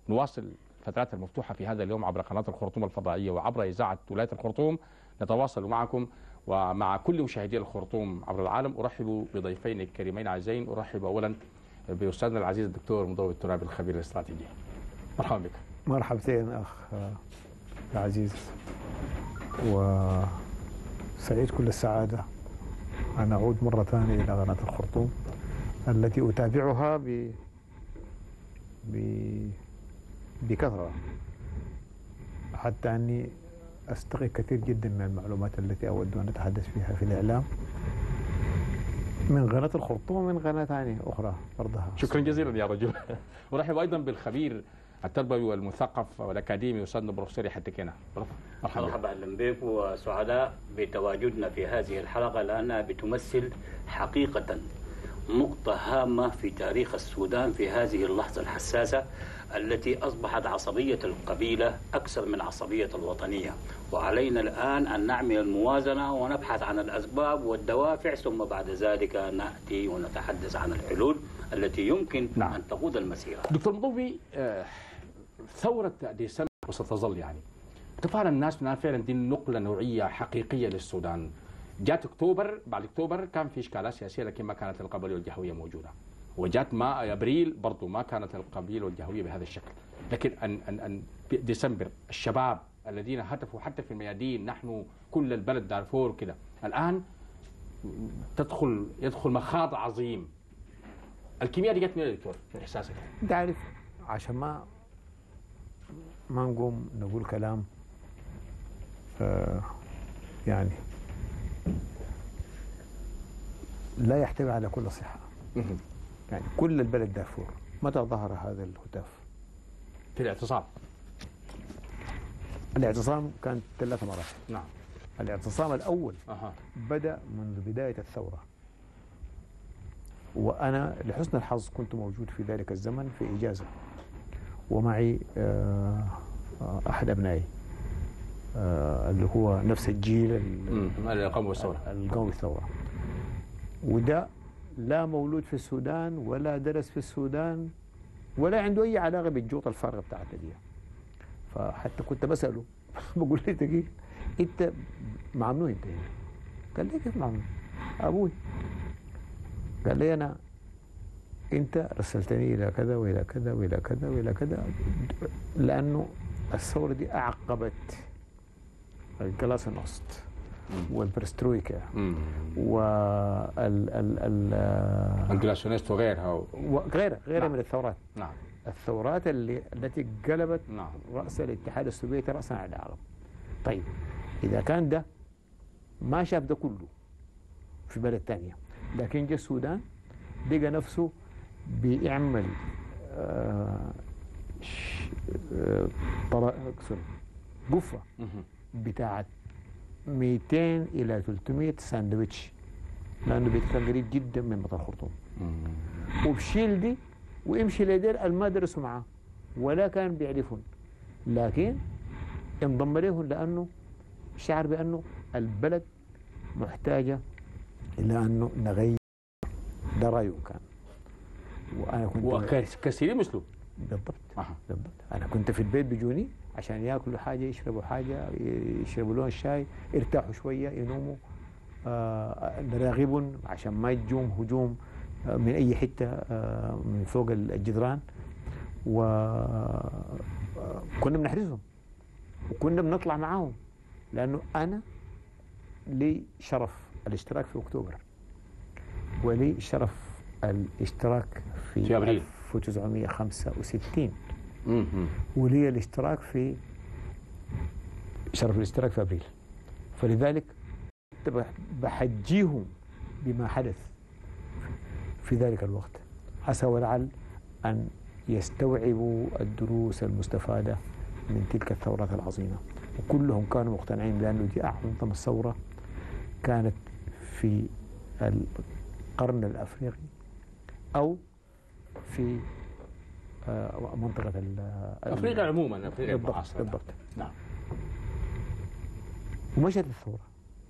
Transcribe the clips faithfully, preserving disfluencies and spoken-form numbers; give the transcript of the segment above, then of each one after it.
نواصل الفترات المفتوحة في هذا اليوم عبر قناة الخرطوم الفضائية وعبر إذاعة ولاية الخرطوم. نتواصل معكم ومع كل مشاهدي الخرطوم عبر العالم. أرحب بضيفين الكريمين عزيزين. أرحب أولا بأستاذنا العزيز الدكتور مضوي الترابي الخبير الاستراتيجي. مرحبا بك. مرحبتين أخ العزيز، وسعيد كل السعادة أن أعود مرة ثانية إلى قناة الخرطوم التي أتابعها ب... ب... بكثرة، حتى أني أستقي كثير جدا من المعلومات التي أود أن أتحدث فيها في الإعلام من قناة الخرطوم ومن قناة ثانية أخرى برضها. شكرا جزيلا يا رجل. أرحب أيضا بالخبير التربوي والمثقف والأكاديمي أستاذنا بروفيسور يحيى التكينة. مرحبا. مرحبا أهلا بك، وسعداء بتواجدنا في هذه الحلقة لأنها بتمثل حقيقة نقطة هامة في تاريخ السودان في هذه اللحظة الحساسة التي أصبحت عصبية القبيلة أكثر من عصبية الوطنية، وعلينا الآن أن نعمل الموازنة ونبحث عن الأسباب والدوافع، ثم بعد ذلك نأتي ونتحدث عن الحلول التي يمكن نعم. أن تقود المسيرة. دكتور مضوي، ثورة ديسمبر وستظل يعني تفعل الناس منها فعلا دي نقلة نوعية حقيقية للسودان. جات اكتوبر، بعد اكتوبر كان في اشكالات سياسيه لكن ما كانت القبليه والجهويه موجوده، وجات ما ابريل برضه ما كانت القبيله والجهويه بهذا الشكل، لكن ان ان ان ديسمبر الشباب الذين هتفوا حتى في الميادين، نحن كل البلد دارفور كده، الان تدخل يدخل مخاض عظيم. الكيمياء دي جت منين يا دكتور في احساسك؟ انت عارف، عشان ما ما نقوم نقول كلام آه يعني لا يحتوي على كل صحة. يعني كل البلد دارفور متى ظهر هذا الهتاف؟ في الاعتصام. الاعتصام كان ثلاث مراحل. نعم. الاعتصام الأول أه. بدأ منذ بداية الثورة، وأنا لحسن الحظ كنت موجود في ذلك الزمن في إجازة، ومعي أحد أبنائي اللي هو نفس الجيل اللي قام بالثورة اللي قام بالثورة، وده لا مولود في السودان ولا درس في السودان ولا عنده أي علاقة بالجوطة الفارغة بتاعت دي. فحتى كنت بسأله بقول له دقيقة، أنت مع منو أنت هنا؟ قال لي كيف مع منو؟ أبوي. قال لي أنا أنت رسلتني إلى كذا وإلى كذا وإلى كذا وإلى كذا، لأنه الثورة دي أعقبت الجلاسنوست والبرسترويكا وال ال ال الجلاسونيست وغيرها وغيرها غيرها نعم. من الثورات. نعم. الثورات اللي التي قلبت نعم. رأس الاتحاد السوفيتي رأسا على العالم. طيب إذا كان ده ما شاف ده كله في بلد ثانية، لكن جاء السودان لقى نفسه بيعمل آه آه قفة بتاعت مئتين إلى ثلاثمئة ساندويتش، لأنه بيت كان قريب جدا من مطار الخرطوم، وبشيل دي ويمشي لدير ما درسوا معاه ولا كان بيعرفون، لكن انضم لهم لأنه شعر بأنه البلد محتاجة إلى أنه نغير. ده رأيه كان، وأنا كنت وكثيرين مثله. بالضبط. أه. بالضبط. أنا كنت في البيت بيجوني عشان ياكلوا حاجه، يشربوا حاجه، يشربوا لهم الشاي، يرتاحوا شويه، ينوموا، آه نراقبهم عشان ما يجوم هجوم آه من اي حته آه من فوق الجدران، وكنا بنحرسهم وكنا بنطلع معاهم، لانه انا لي شرف الاشتراك في اكتوبر، ولي شرف الاشتراك في, في أبريل ألف وتسعمئة وخمسة وستين، ولي الاشتراك في شرف الاشتراك في ابريل. فلذلك بحجيهم بما حدث في ذلك الوقت، عسى ولعل ان يستوعبوا الدروس المستفاده من تلك الثورات العظيمه، وكلهم كانوا مقتنعين بانه دي اعظم ثوره كانت في القرن الافريقي او في منطقة أفريقيا عموما، أفريقيا المعاصرة. بالضبط. نعم. ومشت الثورة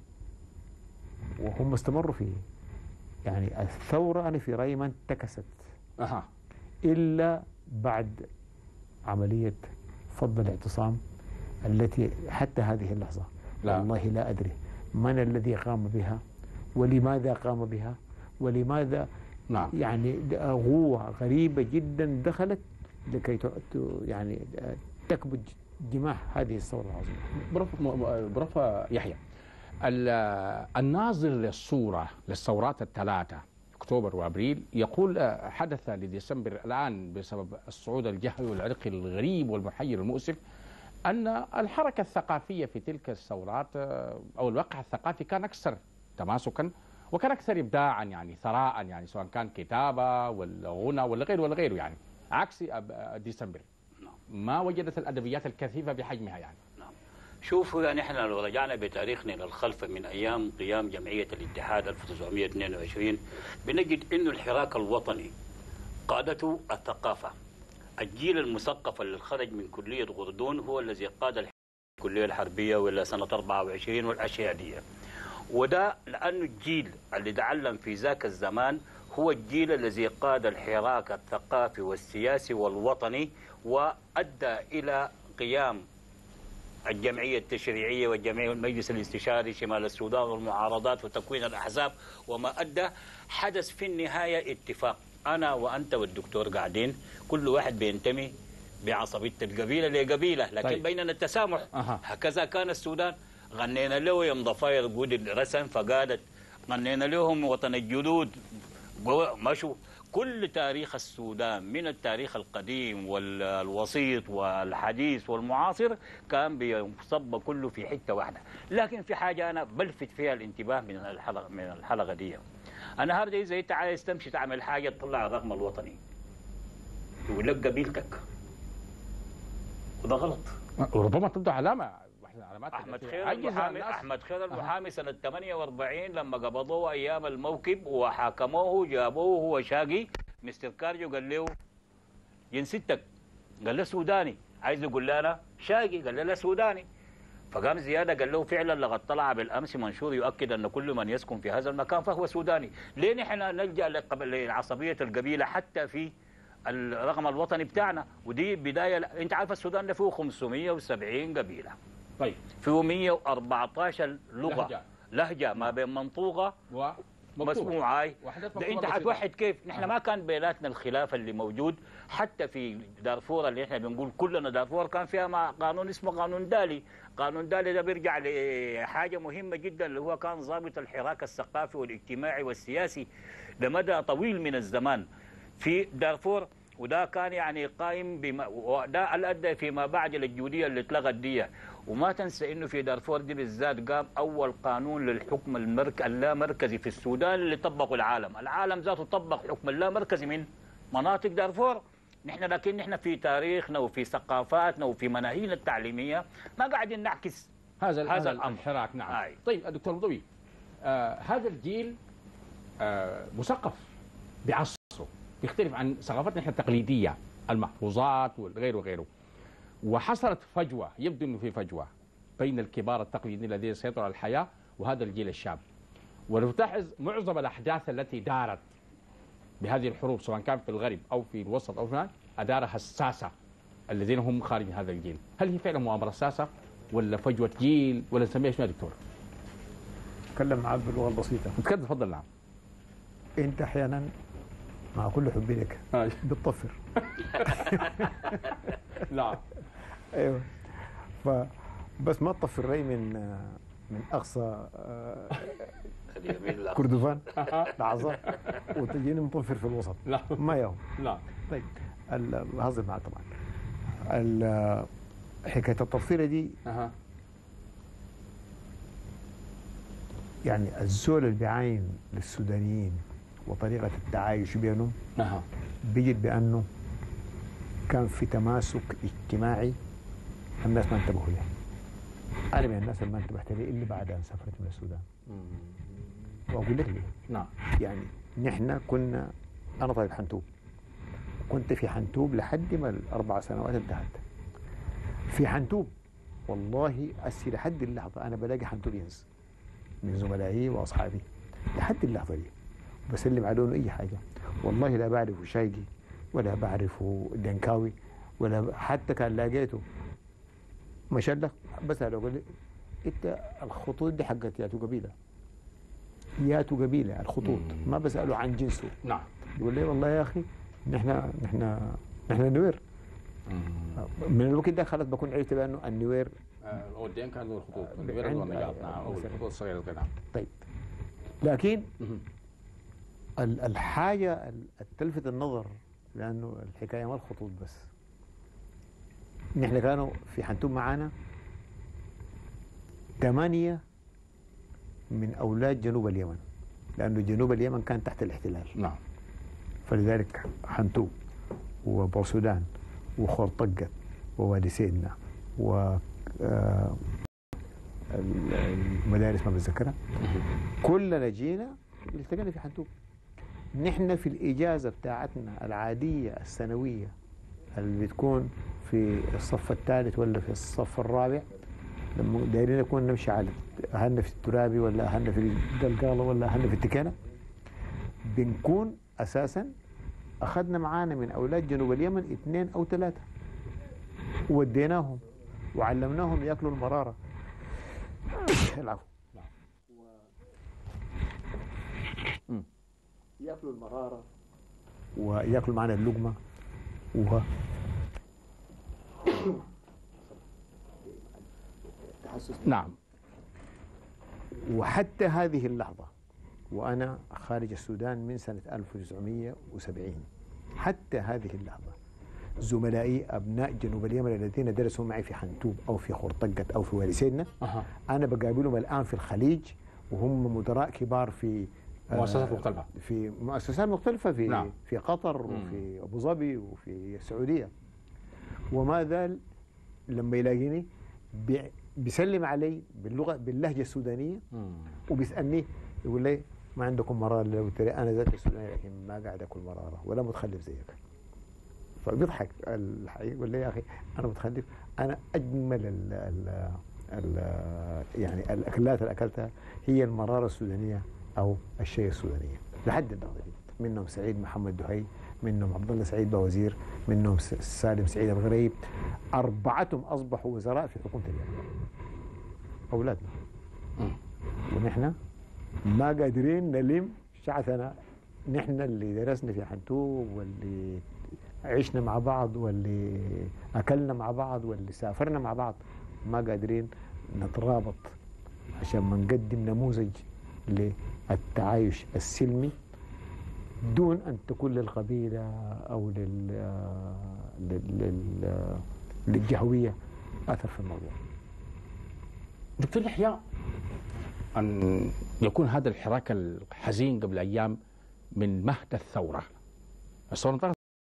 وهم استمروا فيه. يعني الثورة أنا في رأيي ما انتكست أها إلا بعد عملية فض الاعتصام التي حتى هذه اللحظة لا. والله لا أدري من الذي قام بها ولماذا قام بها ولماذا. نعم. يعني قوة غريبة جدا دخلت لكي يعني تكبت جماح هذه الثورة العظيمة. بروف بروف يحيى، الناظر للصورة للثورات الثلاثة أكتوبر وأبريل يقول حدث لديسمبر الآن بسبب الصعود الجهوي والعرقي الغريب والمحير المؤسف أن الحركة الثقافية في تلك الثورات أو الواقع الثقافي كان أكثر تماسكا وكان أكثر إبداعا، يعني ثراء، يعني سواء كان كتابة ولا غنى ولا غيره ولا غيره، يعني عكس ديسمبر ما وجدت الأدبيات الكثيفة بحجمها. يعني شوفوا، يعني احنا لو رجعنا بتاريخنا للخلف من ايام قيام جمعيه الاتحاد ألف وتسعمئة واثنين وعشرين بنجد انه الحراك الوطني قادته الثقافه. الجيل المثقف اللي خرج من كليه غردون هو الذي قاد الكليه الحربيه ولا سنه أربعة وعشرين والاشياء دي، وده لانه الجيل اللي تعلم في ذاك الزمان هو الجيل الذي قاد الحراك الثقافي والسياسي والوطني وادى الى قيام الجمعية التشريعية والجمعية والمجلس الاستشاري شمال السودان والمعارضات وتكوين الأحزاب، وما أدى حدث في النهاية اتفاق. أنا وأنت والدكتور قاعدين كل واحد بينتمي بعصبية القبيلة لقبيلة، لكن طيب. بيننا التسامح. أه. هكذا كان السودان. غنينا له يوم ضفاير قود الرسم فقادت، غنينا لهم وطن الجدود مشوا. كل تاريخ السودان من التاريخ القديم والوسيط والحديث والمعاصر كان بيصب كله في حته واحده، لكن في حاجه انا بلفت فيها الانتباه من الحلقه من الحلقه دي. انا هارد اذا انت عايز تمشي تعمل حاجه تطلع الرقم الوطني يقول لك قبيلتك، وده غلط. وربما تبدو علامه احمد خير المحامي احمد خير المحامي سنه ثمانية وأربعين لما قبضوه ايام الموكب وحاكموه جابوه هو شاقي، مستر كارجو قال له جنسيتك؟ قال له سوداني. عايز يقول له انا شاقي؟ قال له لا سوداني. فقام زياده قال له فعلا لقد طلع بالامس منشور يؤكد ان كل من يسكن في هذا المكان فهو سوداني. ليه نحن نلجا لعصبيه القبيله حتى في الرقم الوطني بتاعنا؟ ودي بدايه. انت عارف السودان ده فيه خمسمئة وسبعين قبيله، طيب فيه مئة وأربعة عشر لغه لهجه, لهجة ما بين منطوقه ومسموعه. انت حتوحد كيف؟ نحن ما كان بيناتنا الخلاف اللي موجود حتى في دارفور اللي احنا بنقول كلنا دارفور كان فيها مع قانون اسمه قانون دالي. قانون دالي ده بيرجع لحاجه مهمه جدا اللي هو كان ضابط الحراك الثقافي والاجتماعي والسياسي لمدى طويل من الزمان في دارفور، وده كان يعني قائم بما وده الادى فيما بعد للجوديه اللي اتلغت دي. وما تنسى انه في دارفور دي بالذات قام اول قانون للحكم المرك... اللامركزي في السودان اللي طبقه العالم، العالم ذاته طبق حكم اللامركزي من مناطق دارفور. نحن لكن نحن في تاريخنا وفي ثقافاتنا وفي مناهينا التعليميه ما قاعدين نعكس هذا هذا الحراك. نعم. آه. طيب الدكتور مضوي، آه هذا الجيل آه مثقف بعصره، بيختلف عن ثقافتنا احنا التقليديه المحفوظات والغير وغيره، وحصلت فجوه، يبدو انه في فجوه بين الكبار التقليديين الذين سيطروا على الحياه وهذا الجيل الشاب. ولو تلاحظ معظم الاحداث التي دارت بهذه الحروب سواء كان في الغرب او في الوسط او في هناك ادارها الساسه الذين هم خارج من هذا الجيل. هل هي فعلا مؤامره ساسه ولا فجوه جيل ولا نسميها شنو يا دكتور؟ اتكلم معك باللغه البسيطه. تفضل تفضل. نعم. انت احيانا مع كل حبي لك آه. بتطفر. نعم. ايوه. ف بس ما تطفر ري من من اقصى كردفان لعظة وتجيني مطفر في الوسط. لا ما يوم. لا. طيب بهزر معك طبعا. حكايه التطفيره دي أه. يعني الزول اللي بيعاين للسودانيين وطريقه التعايش بينهم أه. بيجد بانه كان في تماسك اجتماعي الناس ما انتبهوا له. انا من الناس اللي ما انتبهت له الا بعد ان سافرت من السودان. واقول لك ليه؟ نعم. يعني نحن كنا انا طالب حنتوب، كنت في حنتوب لحد ما الاربع سنوات انتهت. في حنتوب والله اسي لحد اللحظه انا بلاقي حنتوب ينس من زملائي واصحابي لحد اللحظه دي بسلم عليهم اي حاجه. والله لا بعرفه شايقي ولا بعرفه دنكاوي ولا حتى كان لقيته مشلخ بسأله أقول لي أنت الخطوط دي حقت ياتو قبيلة ياتو قبيلة الخطوط مم. ما بسأله عن جنسه. نعم. يقول لي والله يا أخي نحن نحن نحن نوير. من الوقت ده خلاص بكون عرفت بأنه النوير اودين كانوا الخطوط النوير والنجاط نعم او الخطوط الصغيره كده. طيب لكن الحاجة التلفت النظر لأنه الحكاية ما الخطوط بس. نحن كانوا في حنتوم معانا ثمانية من أولاد جنوب اليمن لأنه جنوب اليمن كان تحت الاحتلال. نعم. فلذلك حنتوم وبورسودان وخورطقة ووادي سيدنا و المدارس ما بتذكرها كلنا جينا التقينا في حنتوم. نحن في الإجازة بتاعتنا العادية السنوية اللي بتكون في الصف الثالث ولا في الصف الرابع لما دايرين نكون نمشي على أهلنا في الترابي ولا أهلنا في القلقالة ولا أهلنا في التكانة بنكون أساسا أخذنا معانا من أولاد جنوب اليمن اثنين أو ثلاثة ووديناهم وعلمناهم يأكلوا المرارة. العفو. يأكلوا المرارة ويأكلوا معنا اللقمة و نعم. وحتى هذه اللحظة وأنا خارج السودان من سنة ألف وتسعمئة وسبعين حتى هذه اللحظة زملائي أبناء جنوب اليمن الذين درسوا معي في حنتوم أو في خورطقة أو في وادي سيدنا أه. أنا بقابلهم الآن في الخليج وهم مدراء كبار في مؤسسات مختلفة في مؤسسات مختلفة في نعم. في قطر وفي أبو ظبي وفي السعودية. وما زال لما يلاقيني بيسلم علي باللغة باللهجة السودانية وبيسألني يقول لي ما عندكم مرارة؟ لو ترى أنا ذات السوداني لكن ما قاعد أكل مرارة ولا متخلف زيك. فبيضحك الحقيقة يقول لي يا أخي أنا متخلف أنا أجمل ال ال ال يعني الأكلات اللي أكلتها هي المرارة السودانية أو الشيء السودانية لحد اللحظة دي. منهم سعيد محمد دهي منهم عبد الله سعيد باوزير منهم سالم سعيد الغريب أربعتهم أصبحوا وزراء في حكومة اليمن أولادنا. ونحن ما قادرين نلم شعثنا نحن اللي درسنا في حنتوم واللي عشنا مع بعض واللي أكلنا مع بعض واللي سافرنا مع بعض ما قادرين نترابط عشان ما نقدم نموذج للتعايش السلمي دون أن تكون للقبيلة أو لل... لل... للجهوية أثر في الموضوع. دكتور يحيى أن يكون هذا الحراك الحزين قبل أيام من مهد الثورة. الثورة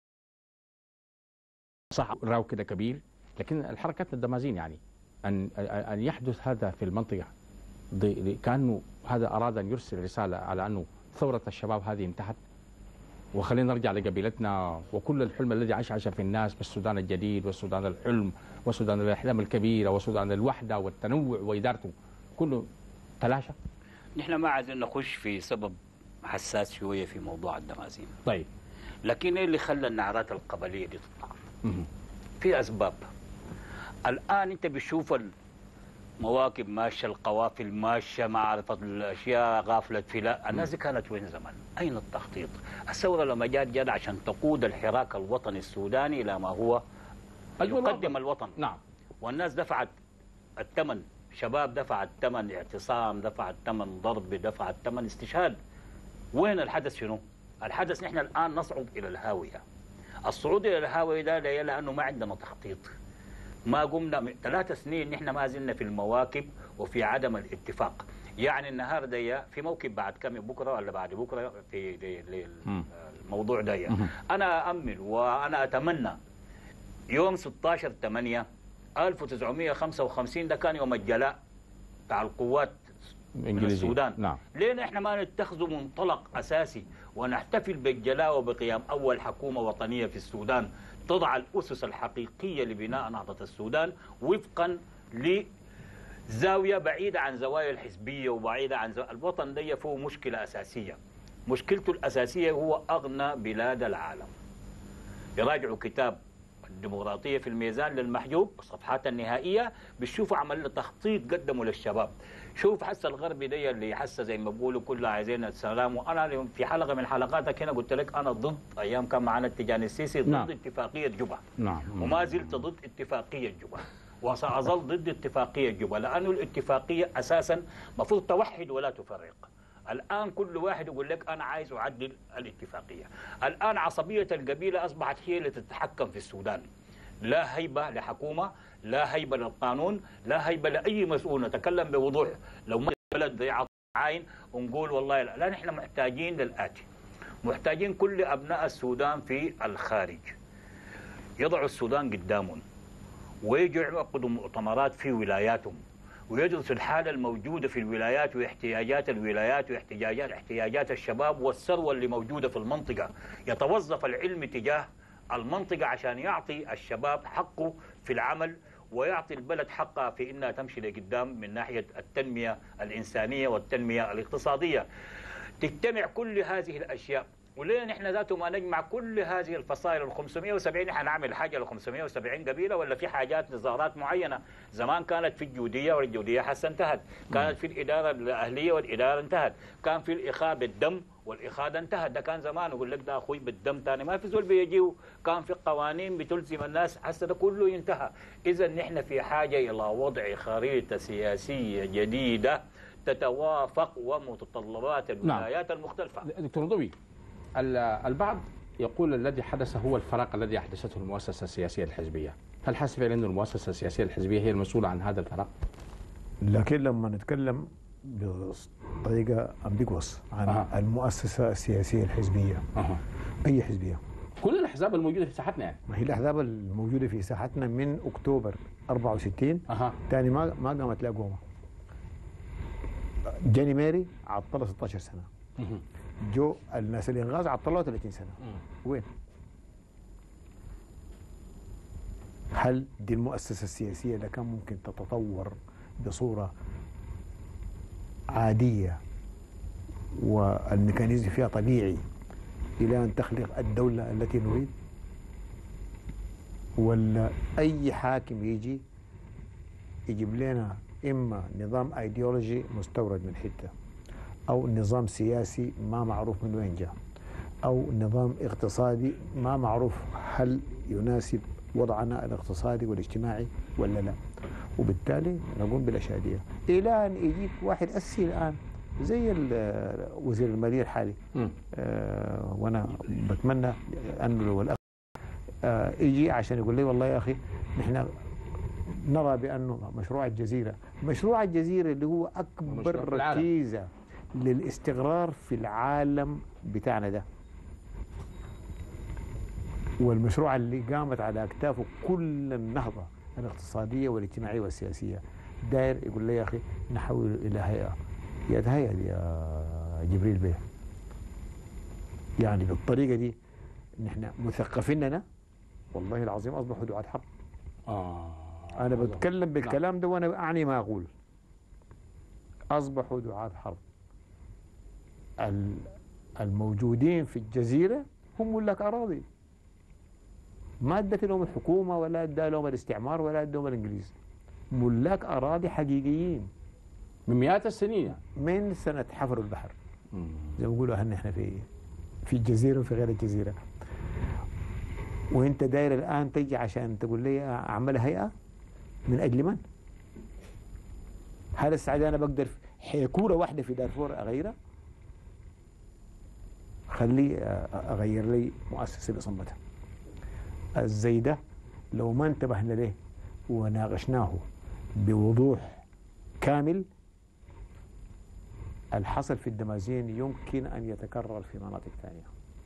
صح راو كده كبير لكن الحركات الدمازين يعني أن أن يحدث هذا في المنطقة كأنه هذا أراد أن يرسل رسالة على أنه ثورة الشباب هذه انتهت وخلينا نرجع لقبيلتنا وكل الحلم الذي عشعش في الناس بالسودان الجديد والسودان الحلم والسودان الأحلام الكبيرة والسودان الوحدة والتنوع وإدارته كله تلاشى. نحن ما عايزين نخش في سبب حساس شوية في موضوع الدمازين. طيب لكن ايه اللي خلى النعرات القبلية دي تطلع؟ في أسباب. الآن أنت بتشوف المواكب ماشية القوافل ماشية معرفة الأشياء غافلة فلا الناس دي كانت وين زمان؟ أين التخطيط؟ الثورة لما جات جات عشان تقود الحراك الوطني السوداني إلى ما هو يقدم الوطن. نعم. والناس دفعت الثمن، شباب دفع الثمن اعتصام، دفع الثمن ضرب، دفع الثمن استشهاد. وين الحدث شنو؟ الحدث نحن الآن نصعد إلى الهاوية. الصعود إلى الهاوية ده لأنه ما عندنا تخطيط. ما قمنا ثلاث سنين نحن ما زلنا في المواكب وفي عدم الاتفاق. يعني النهارده في موكب بعد كم بكره ولا بعد بكره في الموضوع ده. انا أأمل وانا اتمنى يوم ستة عشر ثمانية ألف وتسعمئة وخمسة وخمسين ده كان يوم الجلاء بتاع القوات من السودان. نعم. ليه نحن ما نتخذ منطلق اساسي ونحتفل بالجلاء وبقيام اول حكومه وطنيه في السودان تضع الاسس الحقيقيه لبناء نهضه السودان وفقا لزاويه بعيده عن زوايا الحزبيه وبعيده عن زوايا الوطن ده فيه مشكله اساسيه. مشكلته الاساسيه هو اغنى بلاد العالم. يراجعوا كتاب الديمقراطية في الميزان للمحجوب الصفحات النهائية بتشوفوا عمل تخطيط قدموا للشباب. شوف حس الغربي دي اللي حس زي ما بيقولوا كلها عايزين السلام. وانا في حلقة من حلقاتك هنا قلت لك انا ضد ايام كان معنا التجاني السيسي ضد نعم. اتفاقية جوبا نعم. وما زلت ضد اتفاقية جوبا وسأظل ضد اتفاقية جوبا لأنه الاتفاقية أساسا مفروض توحد ولا تفرق. الآن كل واحد يقول لك أنا عايز أعدل الاتفاقية. الآن عصبية القبيلة أصبحت هي اللي تتحكم في السودان. لا هيبة لحكومة، لا هيبة للقانون، لا هيبة لأي مسؤول. نتكلم بوضوح لو ما بلد زي عين ونقول والله لا, لا نحن محتاجين للآتي. محتاجين كل أبناء السودان في الخارج يضعوا السودان قدامهم ويجوا يعقدوا مؤتمرات في ولاياتهم ويدرسوا الحالة الموجودة في الولايات واحتياجات الولايات واحتياجات احتياجات الشباب والثروة اللي موجودة في المنطقة. يتوظف العلم تجاه المنطقة عشان يعطي الشباب حقه في العمل ويعطي البلد حقها في إنها تمشي لقدام من ناحية التنمية الإنسانية والتنمية الاقتصادية. تجتمع كل هذه الأشياء وليه نحن ذاته ما نجمع كل هذه الفصائل ال خمسمئة وسبعين. نحن نعمل حاجه ل خمسمئة وسبعين قبيله ولا في حاجات نظارات معينه؟ زمان كانت في الجوديه والجوديه حسا انتهت، كانت في الاداره الاهليه والاداره انتهت، كان في الاخاء بالدم والاخاء ده انتهت. ده كان زمان يقول لك ده اخوي بالدم ثاني ما في زول بيجيو. كان في قوانين بتلزم الناس حسا ده كله ينتهى. اذا نحن في حاجه الى وضع خريطه سياسيه جديده تتوافق ومتطلبات الولايات نعم. المختلفه. دكتور ضوي، البعض يقول الذي حدث هو الفراغ الذي أحدثته المؤسسة السياسية الحزبية. هل حاسب أن المؤسسة السياسية الحزبية هي المسؤولة عن هذا الفراغ؟ لكن لما نتكلم بطريقة أمبيغوس عن أه. المؤسسة السياسية الحزبية أه. أي حزبية؟ كل الأحزاب الموجودة في ساحتنا يعني. ما هي الأحزاب الموجودة في ساحتنا من أكتوبر أربعة وستين أه. تاني ما ما قامت لها قومة. جاني ماري عطلها ستة عشر سنة. أه. جو الناس الانغاز عطلوها ثلاثين سنه. م. وين؟ هل دي المؤسسه السياسيه اللي كان ممكن تتطور بصوره عاديه والميكانيزم فيها طبيعي الى ان تخلق الدوله التي نريد؟ ولا اي حاكم يجي يجيب لنا اما نظام ايديولوجي مستورد من حته أو نظام سياسي ما معروف من وين جاء أو نظام اقتصادي ما معروف هل يناسب وضعنا الاقتصادي والاجتماعي ولا لا. وبالتالي نقوم بالأشادية إلى أن يجيك واحد أسي الآن زي وزير المالية الحالي. آه وأنا بتمنى أنه لو الأخ آه يجي عشان يقول لي والله يا أخي نحن نرى بأنه مشروع الجزيرة مشروع الجزيرة اللي هو أكبر ركيزة للاستقرار في العالم بتاعنا ده والمشروع اللي قامت على أكتافه كل النهضة الاقتصادية والاجتماعية والسياسية داير يقول لي يا أخي نحول إلى هيئة. يا هيئة يا جبريل بيه يعني بالطريقة دي نحن مثقفيننا والله العظيم أصبحوا دعاة حرب. آه أنا بتكلم بالكلام ده وأنا أعني ما أقول. أصبحوا دعاة حرب. الموجودين في الجزيرة هم ملاك أراضي ما ادت لهم الحكومة ولا ادى لهم الاستعمار ولا ادى لهم الإنجليز. ملاك أراضي حقيقيين من مئات السنين من سنة حفر البحر زي ما بيقولوا أهلنا احنا في في الجزيرة وفي غير الجزيرة. وانت داير الآن تجي عشان تقول لي أعمل هيئة من أجل من؟ هل السعادة أنا بقدر حيكورة واحدة في دارفور أغيرها؟ خليه أغير لي مؤسسة بصمتها. الزي ده لو ما انتبهنا له وناقشناه بوضوح كامل الحصل في الدمازين يمكن أن يتكرر في مناطق ثانية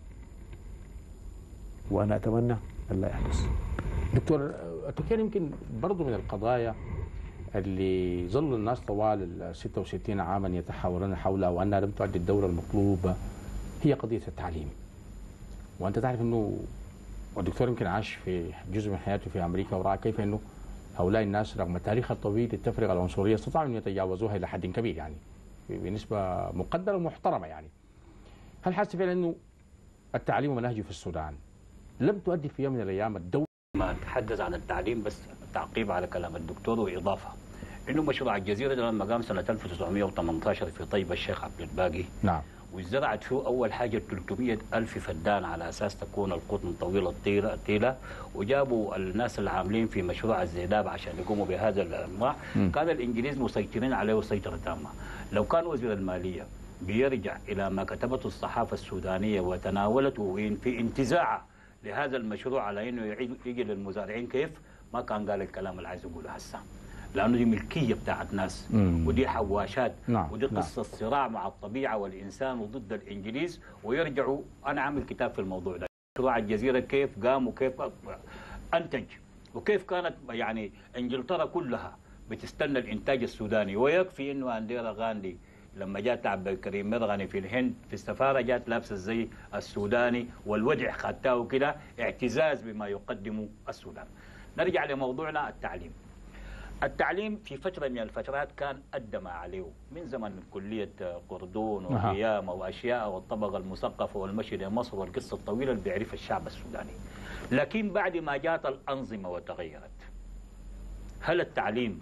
وأنا أتمنى أن لا يحدث. دكتور التركيا يمكن برضو من القضايا اللي ظل الناس طوال ال ستة وستين عاما يتحاورون حولها وأنها لم تعد الدورة المطلوبة هي قضية التعليم. وأنت تعرف أنه والدكتور يمكن عاش في جزء من حياته في أمريكا ورأى كيف أنه هؤلاء الناس رغم التاريخ الطويل التفرقة العنصرية استطاعوا أن يتجاوزوها إلى حد كبير يعني بنسبة مقدرة ومحترمة يعني. هل حاسس فعلا أنه التعليم ومناهجه في السودان لم تؤدي في يوم من الأيام الدولة ما أتحدث عن التعليم بس تعقيب على كلام الدكتور وإضافة إنه مشروع الجزيرة لما قام سنة ألف وتسعمائة وثمانية عشر في طيبة الشيخ عبد الباقي. نعم. وزرعت فيه أول حاجة ثلاثمائة ألف فدان على أساس تكون القطن طويلة الطيلة الطيلة وجابوا الناس العاملين في مشروع الزيداب عشان يقوموا بهذا الأنواع. كان الإنجليز مسيطرين عليه سيطرة تامة. لو كان وزير المالية بيرجع إلى ما كتبته الصحافة السودانية وتناولته في انتزاعه لهذا المشروع على إنه يعيد يجي للمزارعين كيف ما كان قال الكلام اللي عايز يقوله هسه. لأنه دي ملكية بتاعت ناس مم. ودي حواشات نعم. ودي قصة نعم. صراع مع الطبيعة والإنسان وضد الإنجليز ويرجعوا. أنا عامل كتاب في الموضوع ده مشروع الجزيرة كيف قام وكيف أنتج وكيف كانت يعني إنجلترا كلها بتستنى الإنتاج السوداني. ويكفي إنه أنديرا غاندي لما جات عبد الكريم مرغني في الهند في السفارة جات لابسة الزي السوداني والودع خدتاه وكده اعتزاز بما يقدمه السودان. نرجع لموضوعنا التعليم. التعليم في فترة من الفترات كان أدى ما عليه من زمن كلية قردون وقيامة وأشياء والطبقة المثقفة والمشي لمصر والقصة الطويلة اللي بيعرفها الشعب السوداني. لكن بعد ما جاءت الأنظمة وتغيرت هل التعليم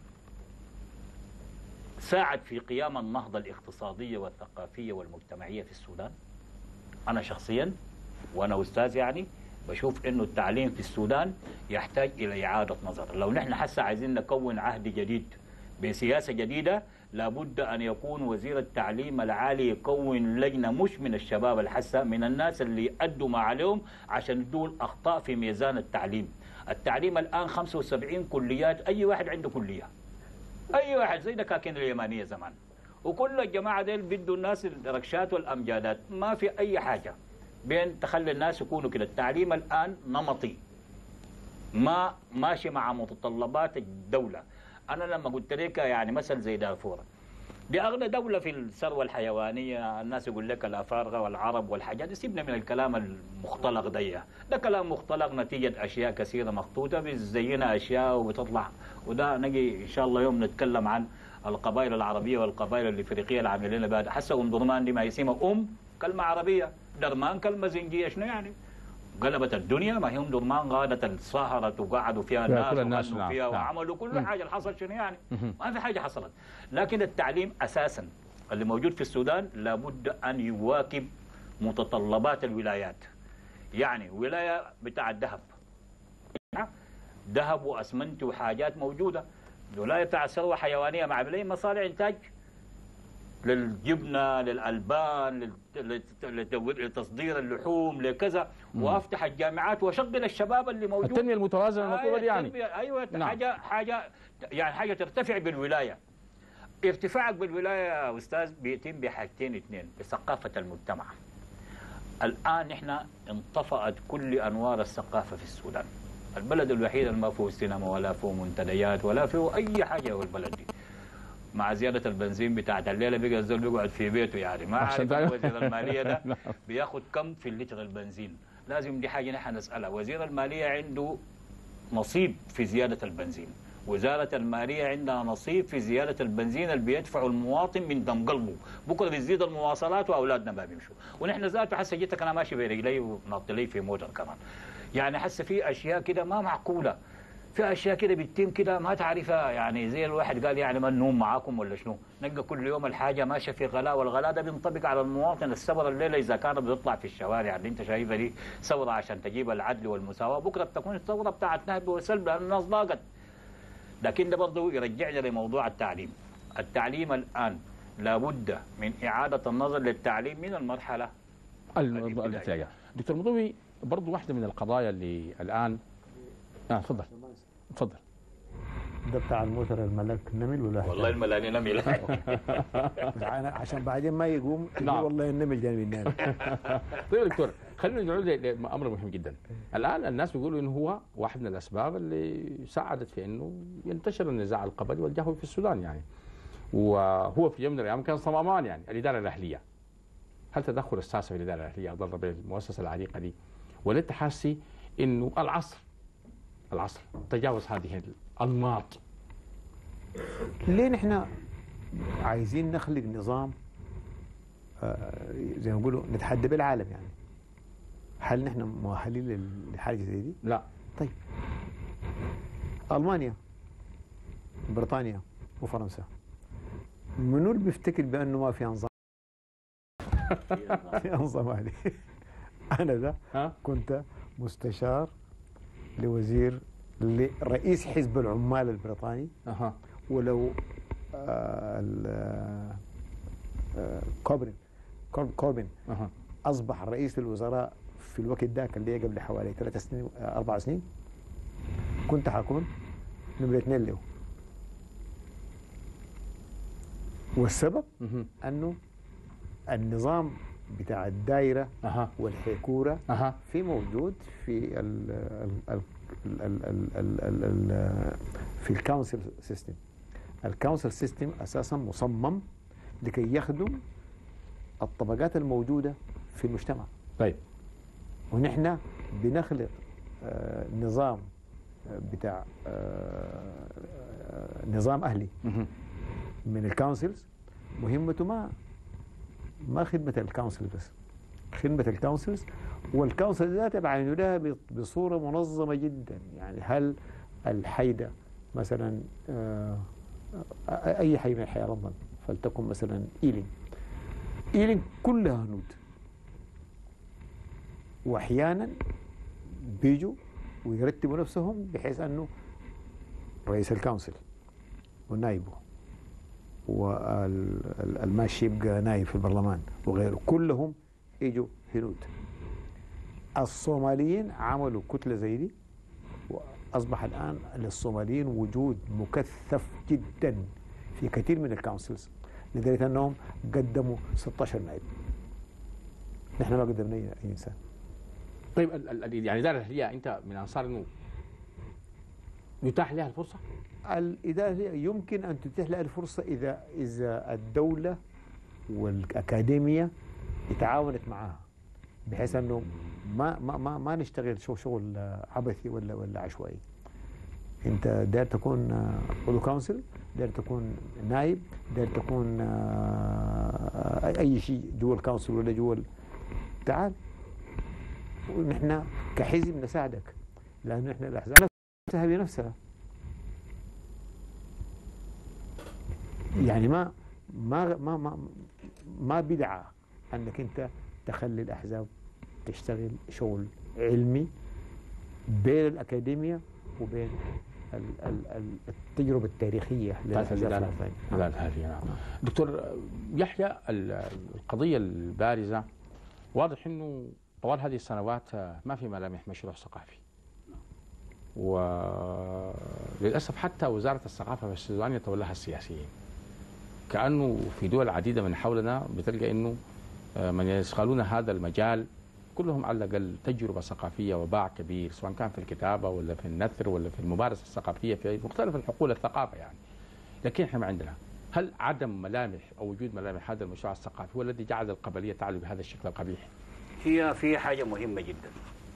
ساعد في قيام النهضة الاقتصادية والثقافية والمجتمعية في السودان؟ أنا شخصيا وأنا أستاذ يعني بشوف إنه التعليم في السودان يحتاج إلى إعادة نظر. لو نحن حسا عايزين نكون عهد جديد بسياسة جديدة لابد أن يكون وزير التعليم العالي يكون لجنة مش من الشباب الحسا من الناس اللي أدوا ما عليهم عشان يدوا الأخطاء في ميزان التعليم. التعليم الآن خمسة وسبعين كليات أي واحد عنده كلية أي واحد زي دكاكين اليمانية زمان وكل الجماعة ديل بدوا الناس الركشات والأمجادات ما في أي حاجة بين تخلي الناس يكونوا كده. التعليم الآن نمطي ما ماشي مع متطلبات الدولة. أنا لما قلت لك يعني مثل زي دارفور دي أغلى دولة في الثروة الحيوانية الناس يقول لك الأفارقة والعرب والحاجات سيبنا من الكلام المختلق ده ده كلام مختلق نتيجة أشياء كثيرة مخطوطة بتزينا أشياء وبتطلع. وده نجي إن شاء الله يوم نتكلم عن القبائل العربية والقبائل الإفريقية العاملين بها. حسا أم درمان دي ما يسمى أم كلمة عربية درمان كلمة زنجية شنو يعني؟ قلبت الدنيا ما هي ام درمان غادت الصهرة وقعدوا فيها الناس الناس وغنوا فيها نعم. وعملوا كل مم. حاجة اللي حصل شنو يعني؟ مم. ما في حاجة حصلت. لكن التعليم أساسا اللي موجود في السودان لابد أن يواكب متطلبات الولايات. يعني ولاية بتاع الذهب ذهب وأسمنت وحاجات موجودة. ولاية بتاع الثروة حيوانية مع عاملين مصانع إنتاج للجبنة للألبان لتصدير اللحوم لكذا وافتح الجامعات واشغل الشباب اللي موجود. التنمية المتوازنة المطلوبة يعني ايوه نعم. حاجة حاجة يعني حاجة ترتفع بالولاية. ارتفاعك بالولاية يا أستاذ بيتم بحاجتين اثنين بثقافة المجتمع. الآن نحن انطفأت كل أنوار الثقافة في السودان. البلد الوحيد اللي ما فيه سينما ولا فيه منتديات ولا فيه أي حاجة هو البلد دي. مع زيادة البنزين بتاعت الليلة بقى الزول بيقعد في بيته يعني ما عارف وزير المالية ده بياخد كم في اللتر البنزين. لازم دي حاجة نحن نسألها. وزير المالية عنده نصيب في زيادة البنزين. وزارة المالية عندها نصيب في زيادة البنزين اللي بيدفعه المواطن من دم قلبه. بكرة بتزيد المواصلات وأولادنا ما بيمشوا. ونحن ذاته حسه جيتك أنا ماشي برجلي ونط لي في موتر كمان. يعني حسه في أشياء كده ما معقولة. في اشياء كده بتتم كده ما تعرفها يعني زي الواحد قال يعني ما نوم معاكم ولا شنو. نلقى كل يوم الحاجه ماشيه في غلاء والغلاء ده بينطبق على المواطن. الثوره الليله اذا كانت بتطلع في الشوارع اللي انت شايفها دي ثوره عشان تجيب العدل والمساواه بكره بتكون الثوره بتاعت نهب وسلب لان الناس ضاقت. لكن ده برضه يرجعنا لموضوع التعليم. التعليم الان لابد من اعاده النظر للتعليم من المرحله الابتدائيه. دكتور مضوي برضه واحده من القضايا اللي الان اه تفضل تفضل. ده بتاع الموتر الملك نمل ولا والله الملاني نمل عشان بعدين ما يقوم نعم. والله النمل جانب النمل. طيب دكتور خلينا نعود لامر مهم جدا. الان الناس بيقولوا انه هو واحد من الاسباب اللي ساعدت في انه ينتشر النزاع القبلي والجهوي في السودان يعني. وهو في يوم من الايام كان صمامان يعني الاداره الاهليه. هل تدخل الساسه في الاداره الاهليه ضر بالمؤسسه العريقه دي؟ ولا انت حاسي انه العصر العصر تجاوز هذه الأنماط؟ ليه نحن عايزين نخلق نظام زي ما بيقولوا نتحدى بالعالم يعني؟ هل نحن مؤهلين لحاجة زي دي؟ لا. طيب ألمانيا، بريطانيا وفرنسا، منو اللي بيفتكر بأنه ما في أنظمة؟ في أنظمة هذه. أنا ده كنت مستشار لوزير لرئيس حزب العمال البريطاني. أها. ولو آه آه كوبرين كوربين أها. أصبح رئيس الوزراء في الوقت ذاك اللي هي قبل حوالي ثلاث سنين أربع سنين، كنت حكون نمرة اثنين له. والسبب أنه النظام بتاع الدائرة أها. والحيكورة أها. في موجود في ال ال ال ال ال ال ال ال في الكونسل سيستم. الكونسل سيستم أساسا مصمم لكي يخدم الطبقات الموجودة في المجتمع. طيب. ونحن بنخلق آه نظام بتاع آه نظام أهلي من الكونسلز، مهمته ما ما خدمة الكونسل بس، خدمة الكونسلز، والكونسل ذاته بعينه لها بصورة منظمة جدا. يعني هل الحيدة مثلا آه أي حي من حي لندن، فلتكن مثلا إيلين إيلين كلها هنود، وأحيانا بيجوا ويرتبوا نفسهم بحيث أنه رئيس الكونسل ونائبه والماشي يبقى نائب في البرلمان وغيره كلهم يجوا هنود. الصوماليين عملوا كتلة زي دي، وأصبح الآن للصوماليين وجود مكثف جدا في كثير من الكونسلز، لدرجة أنهم قدموا ستة عشر نائب. نحن ما قدمنا أي إنسان. طيب يعني الإدارة الأهلية أنت من أنصار أنه يتاح لها الفرصة؟ الإدارة الأهلية يمكن أن تتيح لها الفرصة إذا إذا الدولة والأكاديمية تعاونت معها، بحيث أنه ما ما ما ما نشتغل شغل شغل عبثي ولا ولا عشوائي. أنت داير تكون عضو كونسل، داير تكون نائب، داير تكون أي شيء جوا الكونسل ولا جوا، تعال ونحن كحزب نساعدك، لأنه نحن الأحزاب نفسها بنفسها. يعني ما ما ما ما ما بدعة أنك أنت تخلي الأحزاب تشتغل شغل علمي بين الأكاديمية وبين ال ال التجربة التاريخية للأحزاب. نعم. دكتور يحيى، القضية البارزة واضح أنه طوال هذه السنوات ما في ملامح مشروع ثقافي، وللأسف حتى وزارة الثقافة في السودان يتولاها السياسيين، كأنه في دول عديدة من حولنا بتلقى أنه من يشغلون هذا المجال كلهم على الأقل تجربة ثقافية وباع كبير، سواء كان في الكتابة ولا في النثر ولا في الممارسة الثقافية في مختلف الحقول الثقافة يعني. لكن احنا ما عندنا. هل عدم ملامح أو وجود ملامح هذا المشروع الثقافي هو الذي جعل القبلية تعلو بهذا الشكل القبيح؟ هي في حاجة مهمة جدا.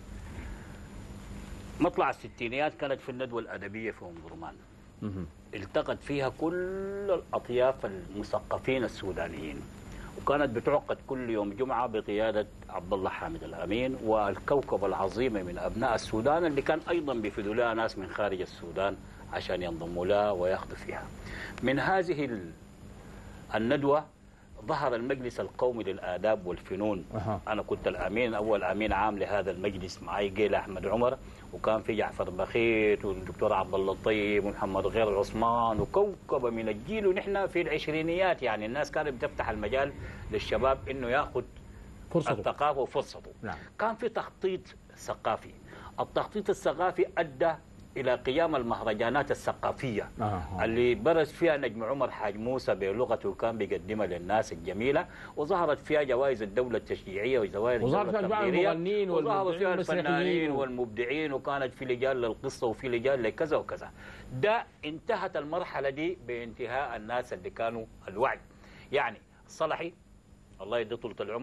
مطلع الستينيات كانت في الندوة الأدبية في أم درمان، التقت فيها كل الأطياف المثقفين السودانيين، وكانت بتعقد كل يوم جمعة بقيادة عبد الله حامد الأمين والكوكب العظيمة من أبناء السودان اللي كان أيضا بيفدوا لها ناس من خارج السودان عشان ينضموا لها وياخذوا فيها. من هذه الندوة ظهر المجلس القومي للآداب والفنون. أه. أنا كنت الأمين أول أمين عام لهذا المجلس، معي جيل أحمد عمر، وكان في جعفر بخيت والدكتور عبد الله الطيب ومحمد غير عثمان وكوكب من الجيل، ونحن في العشرينيات. يعني الناس كانت بتفتح المجال للشباب إنه ياخذ فرصته الثقافة وفرصته. نعم. كان في تخطيط ثقافي، التخطيط الثقافي أدى إلى قيام المهرجانات الثقافية آه. اللي برز فيها نجم عمر حاج موسى بلغته كان بيقدمها للناس الجميلة، وظهرت فيها جوائز الدولة التشجيعية وجوائز الدولة التقديرية، وظهروا فيها الفنانين والمبدعين، وكانت في لجان للقصة وفي لجان لكذا وكذا. ده انتهت المرحلة دي بانتهاء الناس اللي كانوا الوعي. يعني الصلحي الله يدي طولة العمر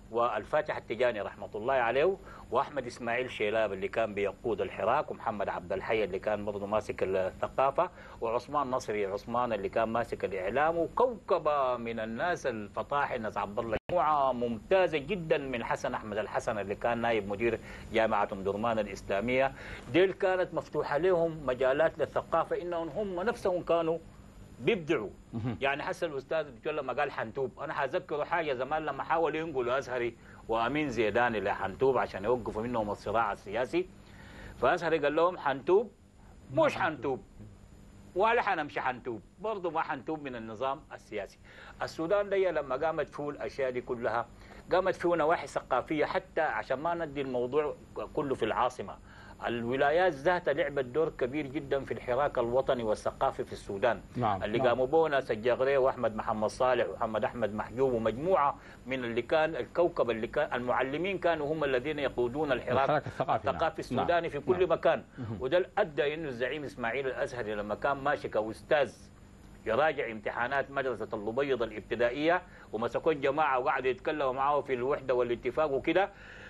والفاتح التجاني رحمة الله عليه، وأحمد إسماعيل شيلاب اللي كان بيقود الحراك، ومحمد عبد الحي اللي كان برضه ماسك الثقافة، وعثمان نصري عثمان اللي كان ماسك الإعلام، وكوكبة من الناس الفطاحل ناس عبد الله، مجموعة ممتازة جدا من حسن أحمد الحسن اللي كان نائب مدير جامعة أم درمان الإسلامية. ديل كانت مفتوحة لهم مجالات للثقافة، إنهم هم نفسهم كانوا بيبدعوا. يعني حسن الاستاذ الدكتور لما قال حنتوب، انا حذكره حاجه زمان لما حاولوا ينقلوا ازهري وامين زيداني لحنتوب عشان يوقفوا منهم الصراع السياسي، فازهري قال لهم حنتوب مش حنتوب ولا حنمشي حنتوب، برضه ما حنتوب من النظام السياسي. السودان دي لما قامت فيه الاشياء دي كلها، قامت فيه نواحي ثقافيه، حتى عشان ما ندي الموضوع كله في العاصمه، الولايات ذاتها لعبت دور كبير جدا في الحراك الوطني والثقافي في السودان. نعم. اللي نعم. قاموا به ناس الجغري واحمد محمد صالح ومحمد احمد محجوب ومجموعه من اللي كان الكوكب اللي كان المعلمين كانوا هم الذين يقودون الحراك الثقافي, الثقافي السوداني. نعم. في كل نعم. مكان. وده ادى انه الزعيم اسماعيل الازهري لما كان ماشي كاستاذ يراجع امتحانات مدرسه الابيض الابتدائيه، ومسكوا الجماعه وقعدوا يتكلموا معاه في الوحده والاتفاق وكده،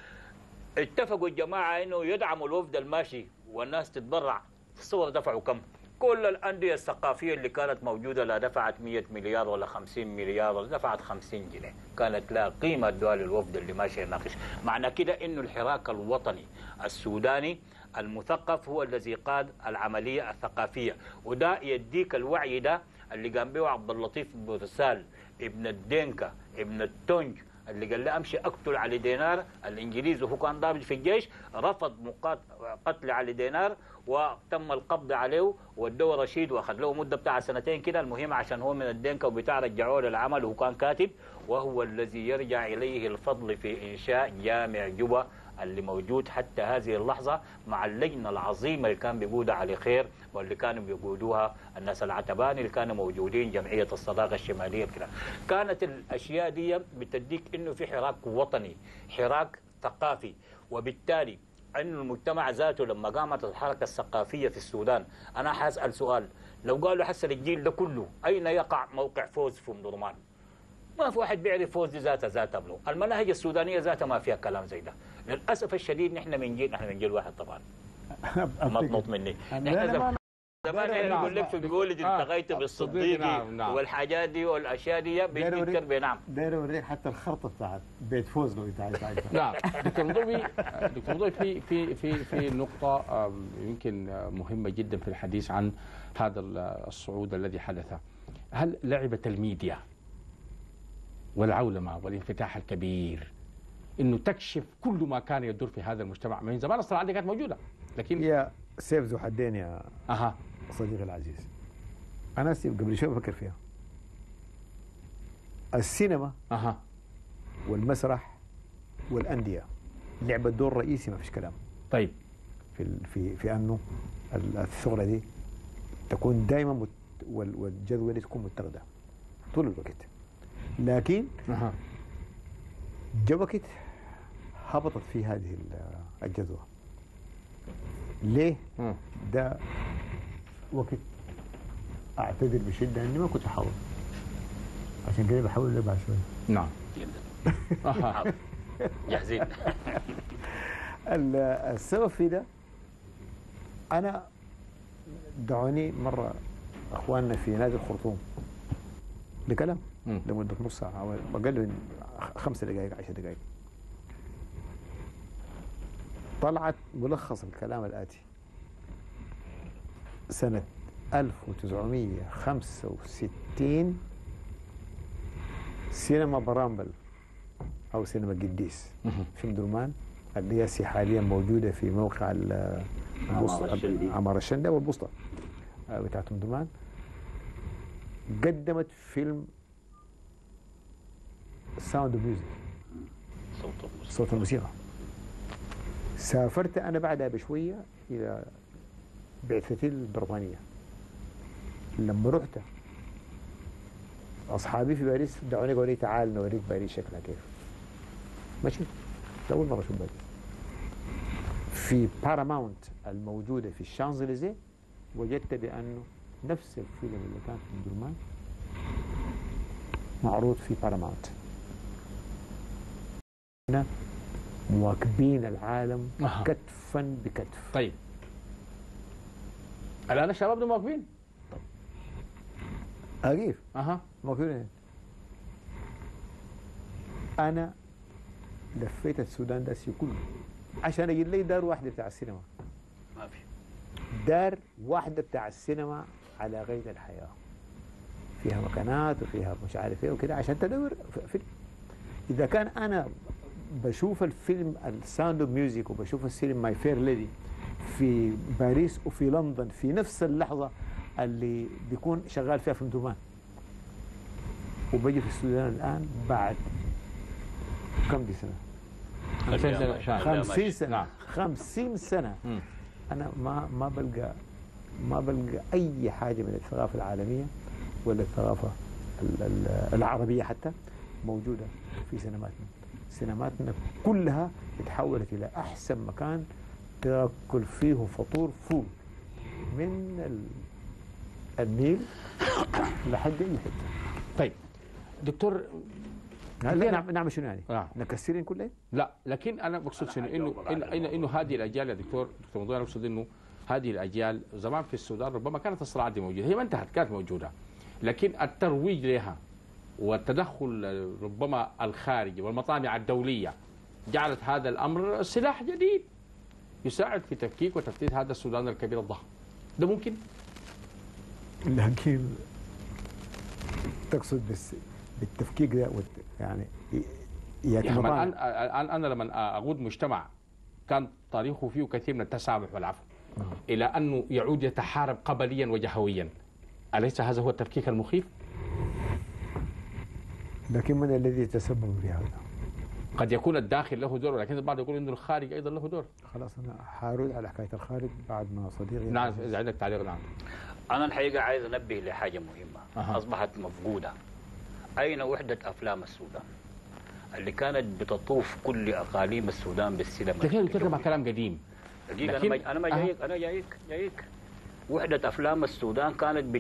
اتفقوا الجماعة انه يدعموا الوفد الماشي والناس تتبرع. الصور دفعوا كم؟ كل الأندية الثقافية اللي كانت موجودة لا دفعت مئة مليار ولا خمسين مليار ولا دفعت خمسين جنيه، كانت لا قيمة دول الوفد اللي ماشي يناقش. معنى كده انه الحراك الوطني السوداني المثقف هو الذي قاد العملية الثقافية، وده يديك الوعي ده اللي قام به عبد اللطيف بورسال ابن الدينكا ابن التونج، اللي قال له امشي اقتل علي دينار الانجليزي وهو كان ضابط في الجيش، رفض قتل علي دينار وتم القبض عليه وادوه رشيد واخذ له مده بتاع سنتين كده، المهم عشان هو من الدينكا وبتاع رجعوه للعمل وهو كان كاتب، وهو الذي يرجع اليه الفضل في انشاء جامع جوبا اللي موجود حتى هذه اللحظه مع اللجنه العظيمه اللي كان بيقودها علي خير واللي كانوا بيقودوها الناس العتباني اللي كانوا موجودين جمعيه الصداقه الشماليه كده. كانت الاشياء دي بتديك انه في حراك وطني، حراك ثقافي، وبالتالي انه المجتمع ذاته لما قامت الحركه الثقافيه في السودان، انا حاسال سؤال، لو قالوا حسن الجيل ده كله اين يقع موقع فوز في ام درمان؟ ما في واحد بيعرف فوز دي ذاتها ذاتها منه، المناهج السودانيه ذاتها ما فيها كلام زي ده. للاسف الشديد نحن من جيل نحن من جيل واحد طبعا مضبوط مني. نحن زمان يقول لك في الجولج التقيت بالصديق نعم نعم. والحاجات دي والاشياء دي بيتذكر بنعم. داير اوريك حتى الخرطه بتاعت بيت فوز لو انت عايز تعرفها. نعم. دكتور مضوي دكتور مضوي في في في في نقطه يمكن مهمه جدا في الحديث عن هذا الصعود الذي حدث. هل لعبت الميديا والعولمه والانفتاح الكبير انه تكشف كل ما كان يدور في هذا المجتمع؟ من زمان الصراعات دي كانت موجوده، لكن يا سيف ذو حدين يا اها صديقي العزيز، انا قبل شوي بفكر فيها. السينما اها والمسرح والانديه لعبت دور رئيسي ما فيش كلام. طيب في في في انه الثغره دي تكون دائما مت والجذوه دي تكون متخذه طول الوقت، لكن اها جاء وقت هبطت في هذه الجذوه. ليه؟ م. ده وقت اعتذر بشده اني ما كنت احاول، عشان كده بحاول ارجع شويه. نعم. اها جاهزين. السبب في ده، انا دعوني مره اخواننا في نادي الخرطوم لكلام لمده نص ساعه او اقل من خمس دقائق عشر دقائق. طلعت ملخص الكلام الآتي: سنة ألف وتسعمئة وخمسة وستين سينما برامبل أو سينما قديس في مدرمان اللي هي حاليا موجودة في موقع عمار الشندي والبسطة بتاعت مدرمان، قدمت فيلم ساوند اوف ميوزك، صوت الموسيقى. سافرت أنا بعدها بشوية إلى بعثتي البريطانية. لما رحت أصحابي في باريس دعوني قالوا لي تعال نوريك باريس شكلها كيف. ماشي، أول مرة أشوف باريس. في باراماونت الموجودة في الشانزليزيه وجدت بأنه نفس الفيلم اللي كان في درمان معروض في باراماونت. مواكبين العالم أه. كتفا بكتف. طيب الآن الشباب دول مواكبين؟ كيف؟ أها مواكبين. أنا لفيت السودان داسي كله عشان أجي لي دار واحدة بتاع السينما. ما في دار واحدة بتاع السينما على قيد الحياة، فيها مكانات وفيها مش عارف ايه وكده عشان تدور فيلم. إذا كان أنا بشوف الفيلم الساوند اوف ميوزك وبشوف السينما ماي فير ليدي في باريس وفي لندن في نفس اللحظة اللي بيكون شغال فيها فيلم دومان، وبجي في السودان الآن بعد كم دي سنة؟ خمسين سنة. خمسين سنة. نعم. خمسين سنة. م. أنا ما ما بلقى ما بلقى أي حاجة من الثقافة العالمية ولا الثقافة العربية حتى موجودة في سينماتنا. سينماتنا كلها اتحولت إلى أحسن مكان تاكل فيه فطور فول من النيل لحد أي حتة. طيب دكتور نعم نعم شنو يعني؟ آه. نكسرين كلها؟ لا لكن انا بقصد شنو انه انه انه, إنه هذه الاجيال يا دكتور دكتور موضوع، انا بقصد انه هذه الاجيال زمان في السودان ربما كانت الصراعات دي موجوده، هي ما انتهت كانت موجوده، لكن الترويج لها والتدخل ربما الخارجي والمطامع الدوليه جعلت هذا الامر سلاح جديد يساعد في تفكيك وتفتيت هذا السودان الكبير الضخم. ده ممكن؟ لكن تقصد بس بالتفكيك ده يعني يعني الآن الآن أنا لما أقود مجتمع كان تاريخه فيه كثير من التسامح والعفو آه. إلى أنه يعود يتحارب قبليا وجهويا، أليس هذا هو التفكيك المخيف؟ لكن من الذي يتسبب في هذا؟ قد يكون الداخل له دور، ولكن البعض يقول أنه الخارج أيضا له دور. خلاص أنا حارد على حكاية الخارج بعد ما صديقي. نعم إذا عندك تعليق. نعم أنا الحقيقة عايز أنبه لحاجة مهمة أه. أصبحت مفقودة. أين وحدة أفلام السودان اللي كانت بتطوف كل أقاليم السودان بالسينما؟ كثير بتتكلم عن كلام قديم. لكن أنا ما جايك أنا جايك جايك وحدة أفلام السودان كانت بت...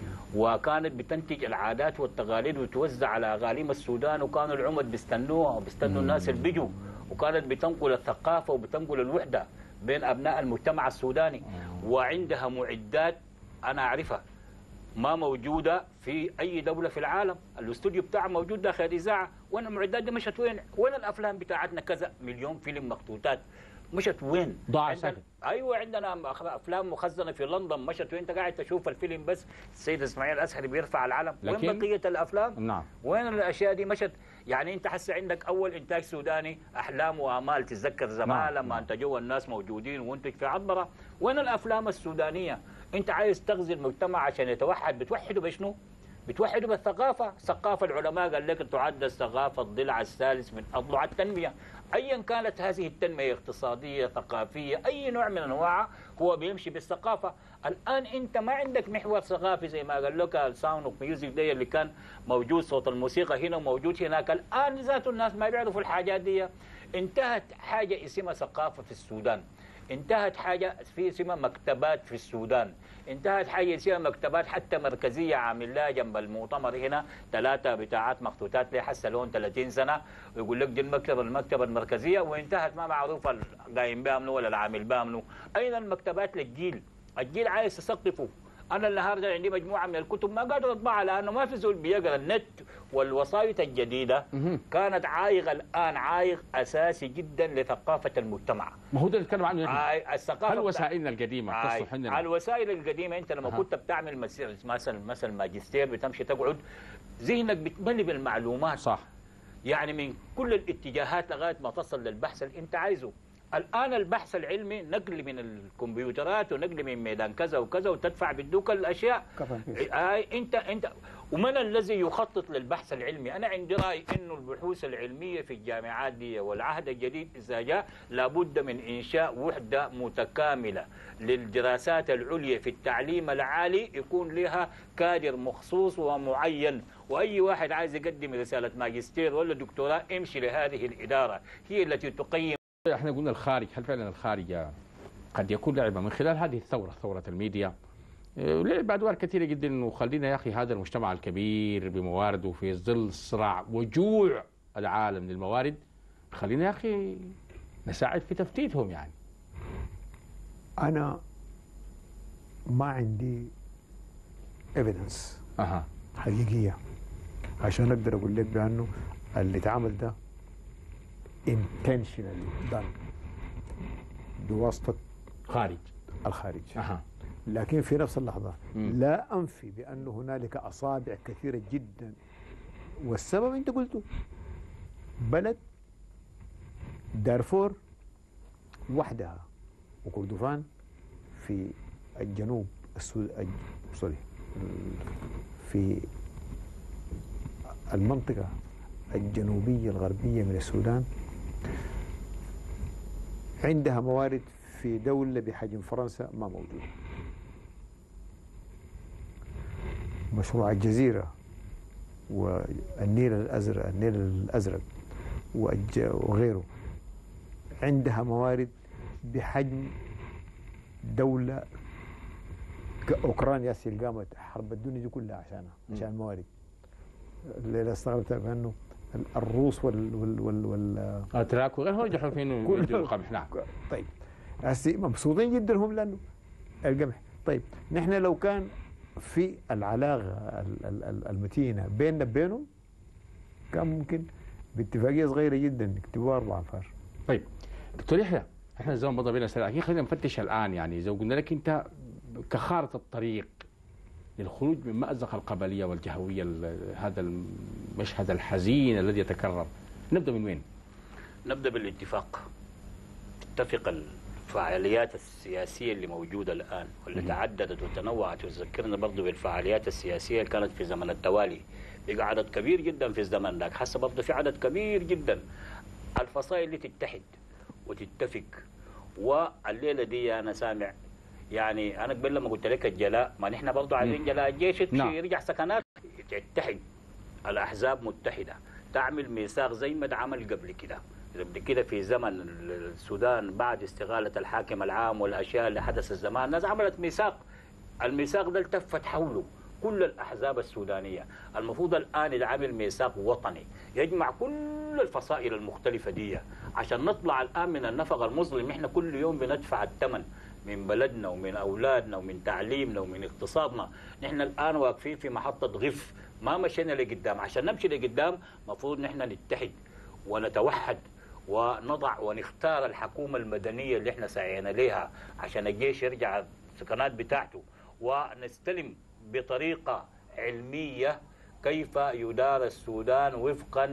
وكانت بتنتج العادات والتقاليد وتوزع على أقاليم السودان، وكانوا العمد بيستنوها وبيستنوا الناس اللي بيجوا، وكانت بتنقل الثقافة وبتنقل الوحدة بين أبناء المجتمع السوداني، وعندها معدات أنا أعرفها ما موجودة في أي دولة في العالم. الاستوديو بتاعها موجود داخل الإذاعة، وين المعدات دي مشت وين؟ وين الأفلام بتاعتنا؟ كذا مليون فيلم مخطوطات مشت وين؟ ضاع ساكت. أيوة عندنا أفلام مخزنة في لندن مشت وين؟ أنت قاعد تشوف الفيلم بس السيد إسماعيل الأسهري بيرفع العلم، وين بقية الأفلام؟ نعم. وين الأشياء دي مشت؟ يعني أنت حس عندك أول إنتاج سوداني أحلام وآمال، تتذكر زمان نعم. لما أنتجوا الناس موجودين وانتج في عبرة. وين الأفلام السودانية؟ أنت عايز تغزي المجتمع عشان يتوحد، بتوحده بشنو؟ بتوحده بالثقافة. الثقافة العلماء قال لك تعد الثقافة الضلع الثالث من أضلع التنمية، أيا كانت هذه التنمية اقتصادية ثقافية أي نوع من أنواعها هو بيمشي بالثقافة. الآن أنت ما عندك محور ثقافي زي ما قال لك الساوند اوف ميوزك دي اللي كان موجود صوت الموسيقى هنا وموجود هناك. الآن ذات الناس ما بيعرفوا الحاجات دي. انتهت حاجة اسمها ثقافة في السودان، انتهت حاجة في اسمها مكتبات في السودان، انتهت حاجة اسمها مكتبات حتى مركزية عامل لها جنب المؤتمر هنا ثلاثة بتاعات مخطوطات لها حسه لهم ثلاثين سنة، ويقول لك دي المكتبة المكتبة المركزية، وانتهت ما معروف القايم بها منو ولا العامل بها منو. أين المكتبات للجيل؟ الجيل عايز تثقفه. أنا النهارده عندي مجموعة من الكتب ما قادر أطبعها لأنه ما في زول بيقرأ. النت والوسائط الجديدة كانت عائق الآن عائق أساسي جدا لثقافة المجتمع. ما هو ده اللي نتكلم عنه. الثقافة هل وسائلنا القديمة تصلح لنا؟ الوسائل القديمة أنت لما كنت بتعمل مثلا مثلا ماجستير بتمشي تقعد ذهنك بتملي بالمعلومات صح، يعني من كل الاتجاهات لغاية ما تصل للبحث اللي أنت عايزه. الآن البحث العلمي نقل من الكمبيوترات ونقل من ميدان كذا وكذا وتدفع بدوك الأشياء. آه انت انت ومن الذي يخطط للبحث العلمي؟ أنا عندي رأي إنه البحوث العلمية في الجامعات دي والعهد الجديد إذا جاء لابد من إنشاء وحدة متكاملة للدراسات العليا في التعليم العالي يكون لها كادر مخصوص ومعين، وأي واحد عايز يقدم رسالة ماجستير ولا دكتوراه امشي لهذه الإدارة هي التي تقيم. احنا قلنا الخارج، هل فعلا الخارج قد يكون لعبة من خلال هذه الثورة، ثورة الميديا لعب أدوار كثيرة جدا، انه خلينا يا أخي هذا المجتمع الكبير بموارده في ظل صراع وجوع العالم للموارد خلينا يا اخي نساعد في تفتيتهم يعني. انا ما عندي ايفيدنس اها حقيقيه عشان اقدر اقول لك بانه اللي اتعمل ده intentionally done بواسطه خارج الخارج. اها لكن في نفس اللحظه مم. لا انفي بان هنالك اصابع كثيره جدا، والسبب انت قلته، بلد دارفور وحدها وكردفان في الجنوب السود سوري في المنطقة الجنوبية الغربية من السودان عندها موارد في دولة بحجم فرنسا ما موجودة. مشروع الجزيرة والنيل الأزرق النيل الأزرق وغيره عندها موارد بحجم دولة أوكرانيا اللي قامت حرب الدنيا دي كلها عشانها عشان الموارد. الليلة استغربت بأنه الروس وال وال وال وال الاتراك وغيرهم ينجحوا في انه يدوا القمح. نعم. طيب هسه مبسوطين جدا هم لأنه القمح. طيب نحن لو كان في العلاقة المتينة بيننا وبينهم كان ممكن باتفاقية صغيرة جدا يكتبوها أربع أنفار. طيب دكتور يحيى، احنا الزمن مضى بينا سريع، لكن خلينا نفتش الآن يعني إذا قلنا لك أنت كخارطة الطريق للخروج من مأزق القبلية والجهوية، هذا المشهد الحزين الذي يتكرر، نبدأ من وين؟ نبدأ بالاتفاق. تتفق الفعاليات السياسية اللي موجودة الآن واللي تعددت وتنوعت، وتذكرنا برضه بالفعاليات السياسية اللي كانت في زمن التوالي. بقى عدد كبير جدا في الزمن ذاك، حسب برضه في عدد كبير جدا الفصائل اللي تتحد وتتفق. والليلة دي أنا سامع يعني أنا قبل لما قلت لك الجلاء، ما نحن برضه عايزين جلاء الجيش تمشي يرجع سكنات، تتحد الأحزاب متحدة، تعمل ميثاق زي ما عمل قبل كده. قبل كده في زمن السودان بعد استغالة الحاكم العام والأشياء اللي حدث الزمان، الناس عملت ميثاق، الميثاق ده التفت حوله كل الأحزاب السودانية. المفروض الآن يتعمل ميثاق وطني يجمع كل الفصائل المختلفة دي عشان نطلع الآن من النفق المظلم. احنا كل يوم بندفع الثمن من بلدنا ومن أولادنا ومن تعليمنا ومن اقتصادنا. نحن الآن واقفين في محطة غف، ما مشينا لقدام. عشان نمشي لقدام مفروض نحن نتحد ونتوحد ونضع ونختار الحكومة المدنية اللي احنا سعينا لها عشان الجيش يرجع السكنات بتاعته، ونستلم بطريقة علمية كيف يدار السودان وفقا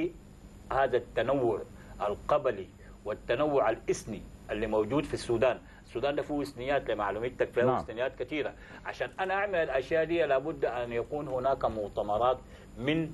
لهذا التنوع القبلي والتنوع الإثني اللي موجود في السودان. السودان ده فيه إثنيات لمعلوماتك، فيه نعم. إثنيات كثيرة. عشان أنا أعمل الأشياء دي لابد أن يكون هناك مؤتمرات من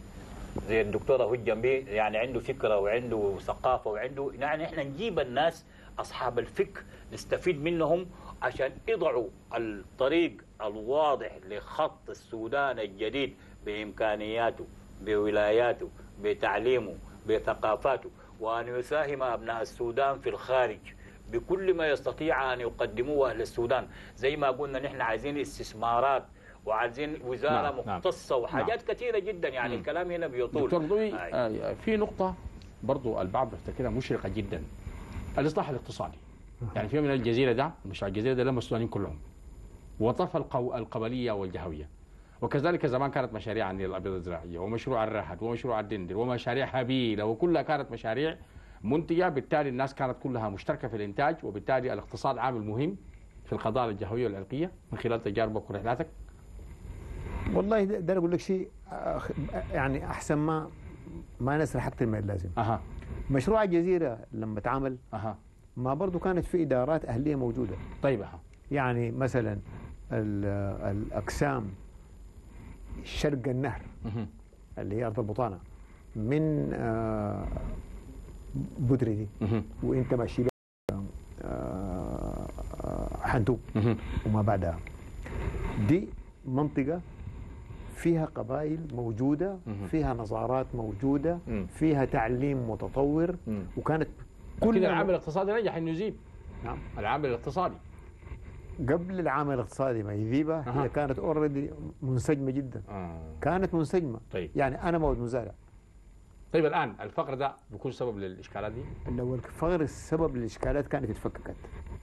زي الدكتورة هو جنبي، يعني عنده فكرة وعنده ثقافة وعنده، يعني احنا نجيب الناس أصحاب الفكر نستفيد منهم عشان يضعوا الطريق الواضح لخط السودان الجديد بإمكانياته بولاياته بتعليمه بثقافاته، وأن يساهم أبناء السودان في الخارج بكل ما يستطيع أن يقدموه أهل السودان. زي ما قلنا نحن عايزين استثمارات وعايزين وزارة نعم مختصة نعم وحاجات نعم كثيرة جدا يعني. مم. الكلام هنا بيطول. دكتور ضوي آه في نقطة برضو البعض يفتكرها مشرقة جدا، الإصلاح الاقتصادي. يعني في من الجزيرة ده مشروع الجزيرة ده لما السودانيين كلهم وطف القو... القبلية والجهوية، وكذلك زمان كانت مشاريع عن الأبيض الزراعية ومشروع الرهد ومشروع الدندر ومشاريع هبيلة، وكلها كانت مشاريع منتجة، بالتالي الناس كانت كلها مشتركة في الإنتاج، وبالتالي الاقتصاد عامل مهم في القضايا الجهوية والعرقية من خلال تجاربك ورحلاتك. والله ده اقول لك شيء يعني احسن ما ما نسرح اكثر من اللازم. اها مشروع الجزيره لما اتعمل اها ما برضه كانت في ادارات اهليه موجوده. طيب اها يعني مثلا الاقسام شرق النهر اها اللي هي ارض البطانه من بدري دي وانت ماشي حنتوب وما بعدها، دي منطقه فيها قبائل موجودة، فيها نظارات موجودة، فيها تعليم متطور، وكانت كل العامل الاقتصادي نجح انه يزيد. نعم العامل الاقتصادي قبل العامل الاقتصادي ما يذيبها أه. هي كانت اوريدي منسجمة جدا. آه. كانت منسجمة. طيب. يعني انا مولود مزارع طيب الان الفقر ده بيكون سبب للاشكالات دي؟ لو الفقر السبب للاشكالات كانت اتفككت،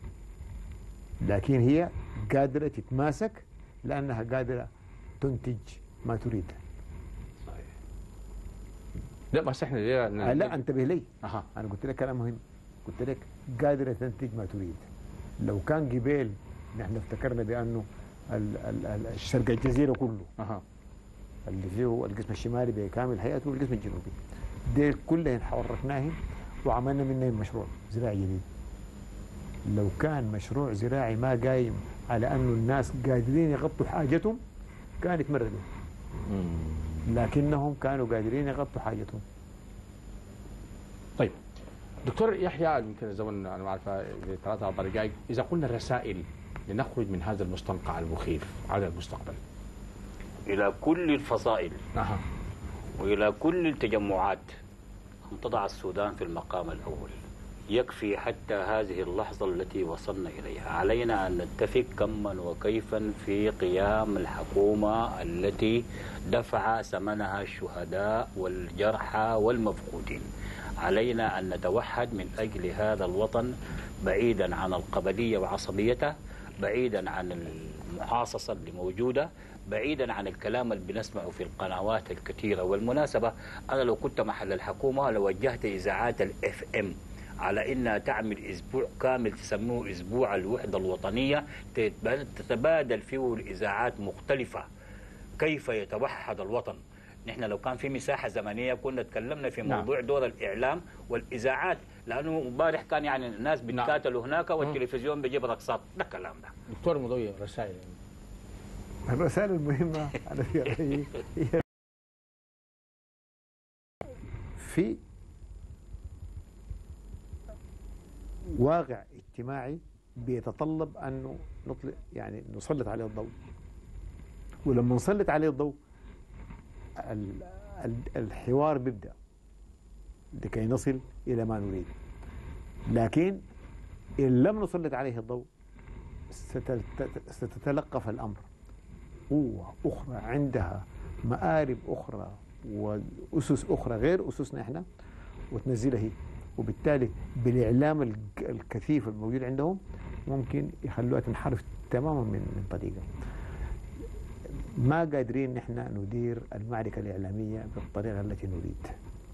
لكن هي قادره تتماسك لانها قادره تنتج ما تريد. صحيح. لا بس احنا ليه آه لا انتبه لي. أها. انا قلت لك كلام مهم، قلت لك قادره تنتج ما تريد. لو كان قبيل نحن افتكرنا بانه ال- ال- ال- الشرق الجزيره كله اها اللي فيه القسم الشمالي بكامل حياته والقسم الجنوبي ديل كلهم حركناهم وعملنا منهم مشروع زراعي جديد. لو كان مشروع زراعي ما قايم على انه الناس قادرين يغطوا حاجتهم كان يتمردوا، لكنهم كانوا قادرين يغطوا حاجتهم. طيب دكتور يحيى، يمكن الزمن انا ما اعرف ثلاثة اربع دقائق، اذا قلنا الرسائل لنخرج من هذا المستنقع المخيف على المستقبل. إلى كل الفصائل اها وإلى كل التجمعات أن تضع السودان في المقام الأول. يكفي حتى هذه اللحظة التي وصلنا إليها. علينا أن نتفق كما وكيفا في قيام الحكومة التي دفع ثمنها الشهداء والجرحى والمفقودين. علينا أن نتوحد من أجل هذا الوطن، بعيدا عن القبلية وعصبيته، بعيدا عن المحاصصة اللي موجودة، بعيدا عن الكلام اللي بنسمعه في القنوات الكثيرة. والمناسبة أنا لو كنت محل الحكومة لوجهت إذاعات الاف ام على انها تعمل اسبوع كامل تسموه اسبوع الوحده الوطنيه، تتبادل فيه الاذاعات مختلفه كيف يتوحد الوطن. نحن لو كان في مساحه زمنيه كنا تكلمنا في موضوع دور الاعلام والاذاعات، لانه امبارح كان يعني الناس بيتقاتلوا هناك والتلفزيون بيجيب رقصات، ده الكلام ده. دكتور مضوي، رسائل. الرسائل المهمه انا في رايي هي في واقع اجتماعي بيتطلب انه نطلق يعني نسلط عليه الضوء، ولما نسلط عليه الضوء الحوار بيبدا لكي نصل الى ما نريد. لكن ان لم نسلط عليه الضوء ستتلقف الامر قوه اخرى عندها مآرب اخرى واسس اخرى غير اسسنا احنا وتنزلها هي، وبالتالي بالاعلام الكثيف الموجود عندهم ممكن يخلوها تنحرف تماما من من طريقه. ما قادرين نحن ندير المعركه الاعلاميه بالطريقه التي نريد.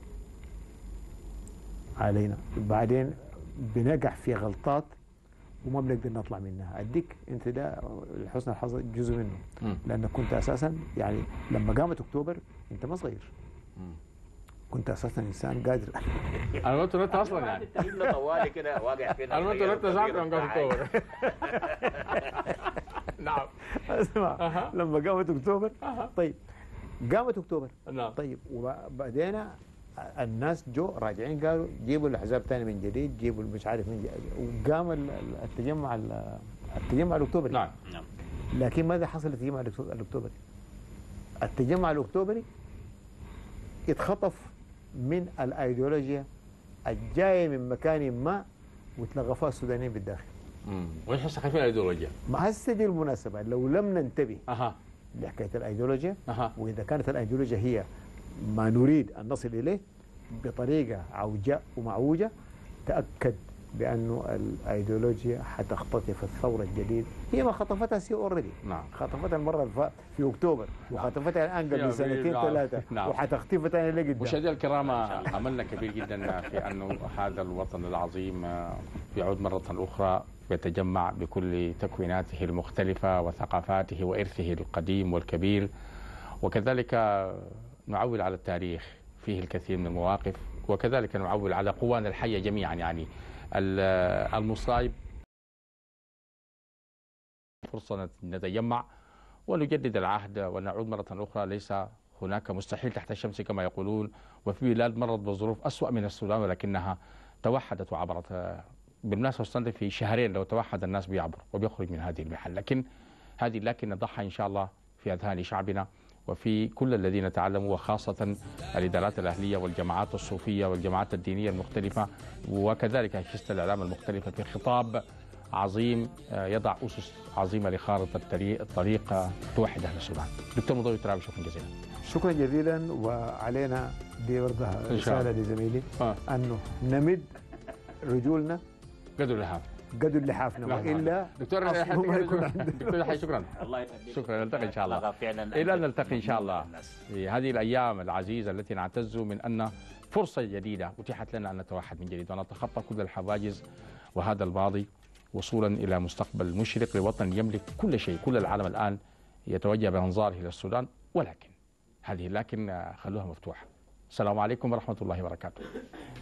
علينا بعدين بنقع في غلطات وما بنقدر نطلع منها. اديك انت ده لحسن الحظ جزء منه، لانك كنت اساسا يعني لما قامت اكتوبر انت ما صغير، كنت اساسا انسان قادر. انا قلت انت اصلا يعني انت طوالي كده واقع فينا. انا قلت انت ساعه لما قامت اكتوبر. نعم اسمع لما قامت اكتوبر. طيب قامت اكتوبر نعم. طيب وبعدين الناس جو راجعين قالوا جيبوا الاحزاب ثاني من جديد، جيبوا مش عارف من جديد. وقام التجمع التجمع الاكتوبري. نعم. لكن ماذا حصل التجمع الاكتوبري؟ التجمع الاكتوبري اتخطف من الايديولوجيا الجايه من مكان ما وتلغفوها السودانيين بالداخل. امم وايش هسه خايفين الايديولوجيا؟ ما هسه دي المناسبه لو لم ننتبه اها لحكايه الايديولوجيا، اها واذا كانت الايديولوجيا هي ما نريد ان نصل اليه بطريقه عوجاء ومعوجه، تاكد بانه الايديولوجيا حتختطف الثوره الجديده. هي ما خطفتها سي اوريدي. نعم. خطفتها المره الف... في اكتوبر. نعم. وخطفتها الان قبل سنتين نعم. ثلاثه. نعم. وحتختفها ثاني لقدام. مشاهدينا الكرام، عملنا كبير جدا في انه هذا الوطن العظيم يعود مره اخرى يتجمع بكل تكويناته المختلفه وثقافاته وارثه القديم والكبير، وكذلك نعول على التاريخ فيه الكثير من المواقف، وكذلك نعول على قوانا الحيه جميعا. يعني المصايب فرصة نتجمع ونجدد العهد ونعود مرة أخرى. ليس هناك مستحيل تحت الشمس كما يقولون، وفي بلاد مرت بظروف أسوأ من السودان ولكنها توحدت وعبرت. بالمناسبة استنى في شهرين لو توحد الناس بيعبر وبيخرج من هذه المحل، لكن هذه لكن نضعها إن شاء الله في أذهان شعبنا وفي كل الذين تعلموا، وخاصة الإدارات الأهلية والجماعات الصوفية والجماعات الدينية المختلفة، وكذلك أجهزة الإعلام المختلفة في خطاب عظيم يضع أسس عظيمة لخارطة الطريق توحد أهل السودان. دكتور مضوي ترابي، شكرا جزيلا. شكرا جزيلا. وعلينا دي برضه رسالة لزميلي آه. أنه نمد رجولنا قدر اللحاف قدر اللحافنا، وإلا دكتور ما يكون عندنا. دكتور حي شكرا. الله يخليك. شكرا، نلتقي إن شاء الله. إلى أن نلتقي إن شاء الله في هذه الأيام العزيزة التي نعتز من أن فرصة جديدة أتيحت لنا أن نتوحد من جديد ونتخطى كل الحواجز وهذا الماضي، وصولا إلى مستقبل مشرق لوطن يملك كل شيء. كل العالم الآن يتوجه بأنظاره إلى السودان، ولكن هذه لكن خلوها مفتوحة. السلام عليكم ورحمة الله وبركاته.